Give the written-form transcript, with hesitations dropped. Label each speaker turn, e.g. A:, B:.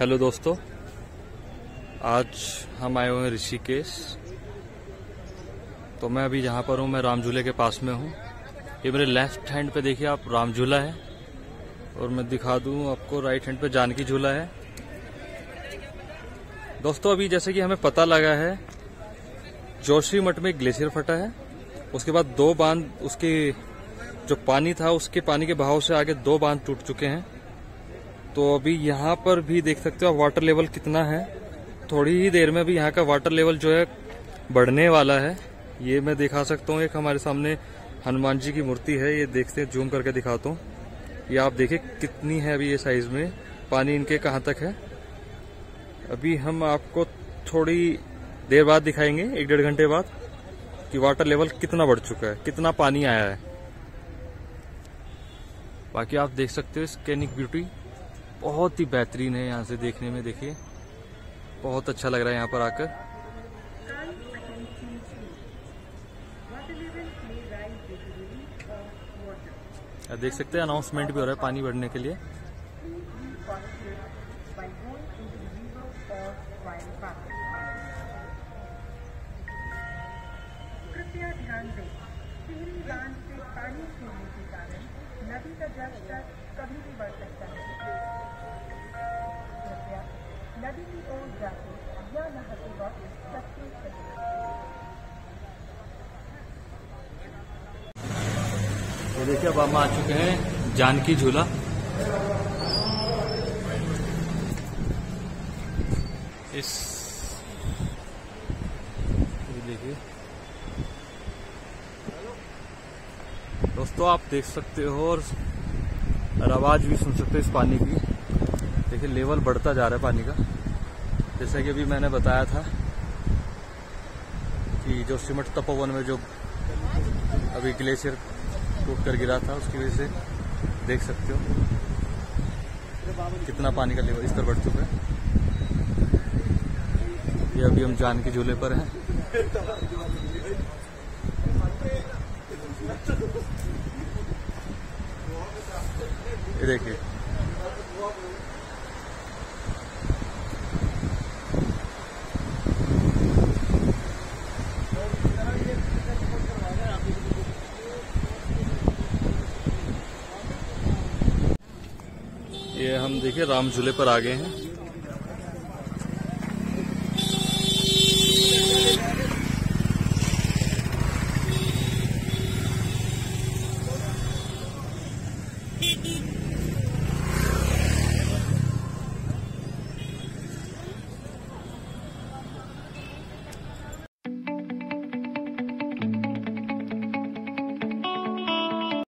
A: Hello दोस्तों, आज हम आए हुए हैं ऋषिकेश। तो मैं अभी जहाँ पर हूँ मैं राम झूले के पास में हूँ। ये मेरे लेफ्ट हैंड पे देखिए आप राम झूला है, और मैं दिखा दूँ आपको राइट हैंड पे जानकी झूला है। दोस्तों अभी जैसे कि हमें पता लगा है जोशीमठ में ग्लेशियर फटा है, उसके बाद दो बांध, उसके जो पानी था उसके पानी के बहाव से आगे दो बांध टूट चुके हैं। तो अभी यहाँ पर भी देख सकते हो आप वाटर लेवल कितना है। थोड़ी ही देर में भी यहाँ का वाटर लेवल जो है बढ़ने वाला है। ये मैं दिखा सकता हूँ, एक हमारे सामने हनुमान जी की मूर्ति है, ये देखते हैं, जूम करके दिखाता हूँ। ये आप देखिए कितनी है अभी ये साइज में, पानी इनके कहाँ तक है। अभी हम आपको थोड़ी देर बाद दिखाएंगे, 1-1.5 घंटे बाद, कि वाटर लेवल कितना बढ़ चुका है, कितना पानी आया है। बाकी आप देख सकते हो स्कैनिक ब्यूटी बहुत ही बेहतरीन है। यहाँ से देखने में देखिए बहुत अच्छा लग रहा है यहाँ पर आकर। देख सकते हैं अनाउंसमेंट भी हो रहा है पानी बढ़ने के लिए।
B: कृपया ध्यान दें, टिहरी बांध से पानी छोड़ने के कारण नदी का जलस्तर कभी भी बढ़ सकता है। कृपया नदी की ओर जाते या नहाते वक्त सचेत रहें।
A: तो देखिए अब हम आ चुके हैं जानकी झूला। इस देखिए दोस्तों आप देख सकते हो, और आवाज भी सुन सकते हो इस पानी की। देखिए लेवल बढ़ता जा रहा है पानी का। जैसा कि अभी मैंने बताया था कि जोशीमठ तपोवन में जो अभी ग्लेशियर टूट कर गिरा था, उसकी वजह से देख सकते हो कितना पानी का लेवल इस पर बढ़ चुका है। ये अभी हम जानकी झूले पर हैं। ये देखिए ये हम देखिए राम झूले पर आ गए हैं।